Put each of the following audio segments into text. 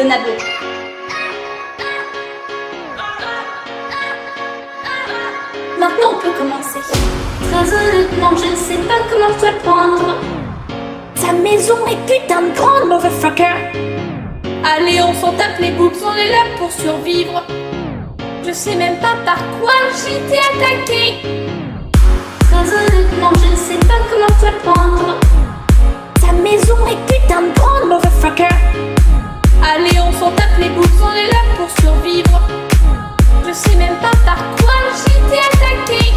nabo. Maintenant on peut commencer. Très honnêtement, je ne sais pas comment je dois le prendre. Sa maison est putain de grande, motherfucker. Allez, on s'en tape les boobs, on est là pour survivre. Je sais même pas par quoi j'ai été attaqué. Très honnêtement, je ne sais pas comment je dois le prendre. Sa maison est putain de grande, motherfucker. Allez, on s'en tape les boobs, on est là pour survivre. Je sais même pas par quoi j'ai été attaqué.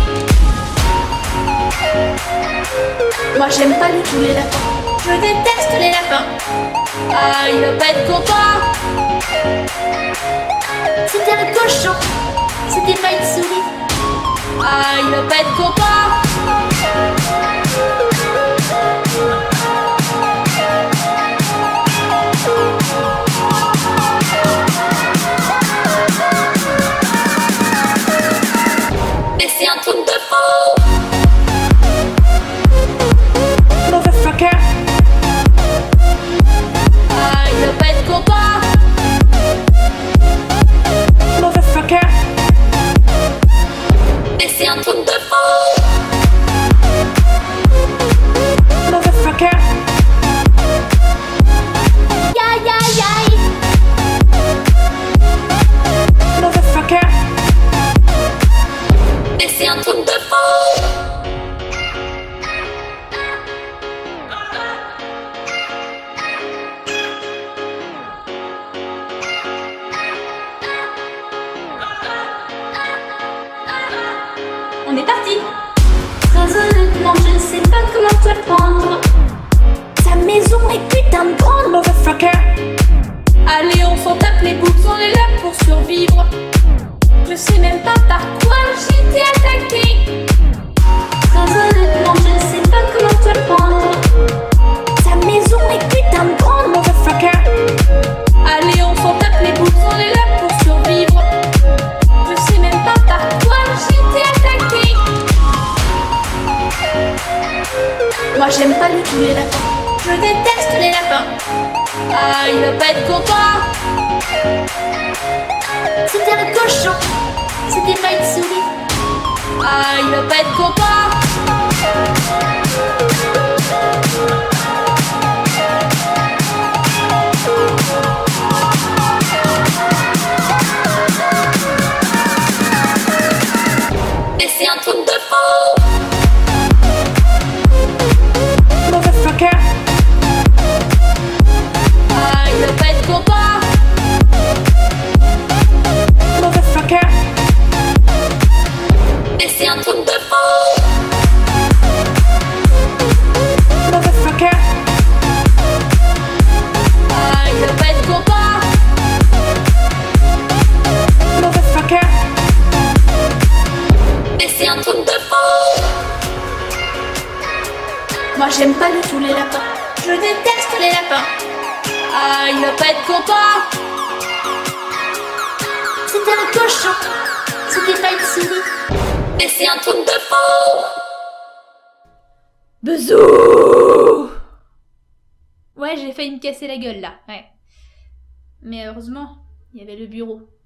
Moi j'aime pas du tout les lapins. Je déteste les lapins. Ah, il va pas être content. C'était un cochon. C'était pas une souris. Ah, il va pas être content. Mais c'est un truc de fou. Motherfucker. Ah, il va pas être content. Motherfucker. Mais c'est un truc de fou. Motherfucker. Yaï, yaï, yaï. Motherfucker. Mais c'est un truc de fou. On est parti. Très honnêtement, je ne sais pas comment je dois le prendre. Sa maison est putain de grande, motherfucker. Allez, on s'en tape les boobs, on est là pour survivre. Je sais même pas par quoi j'ai été attaqué. Très honnêtement, je ne sais pas comment je dois le prendre. Sa maison est putain de grande, motherfucker. Allez, on s'en tape les boobs, on est là pour survivre. Je sais même pas par quoi j'ai été attaqué. Moi j'aime pas du tout les lapins. Je déteste les lapins. Ah, il va pas être content. C'était un cochon. C'était pas une souris. Ah, il va pas être content. Mais c'est un truc de fou. Motherfucker. Ah, il va pas être content. Motherfucker. Mais c'est un truc de fou. Motherfucker. Ah, il va pas être content. Motherfucker. Mais c'est un truc de fou. Moi j'aime pas du tout les lapins. Je déteste les lapins. Ah, il va pas être content. C'était un cochon. C'était pas une souris. Mais c'est un truc de fou. Bezou. Ouais, j'ai failli me casser la gueule là, ouais. Mais heureusement, il y avait le bureau.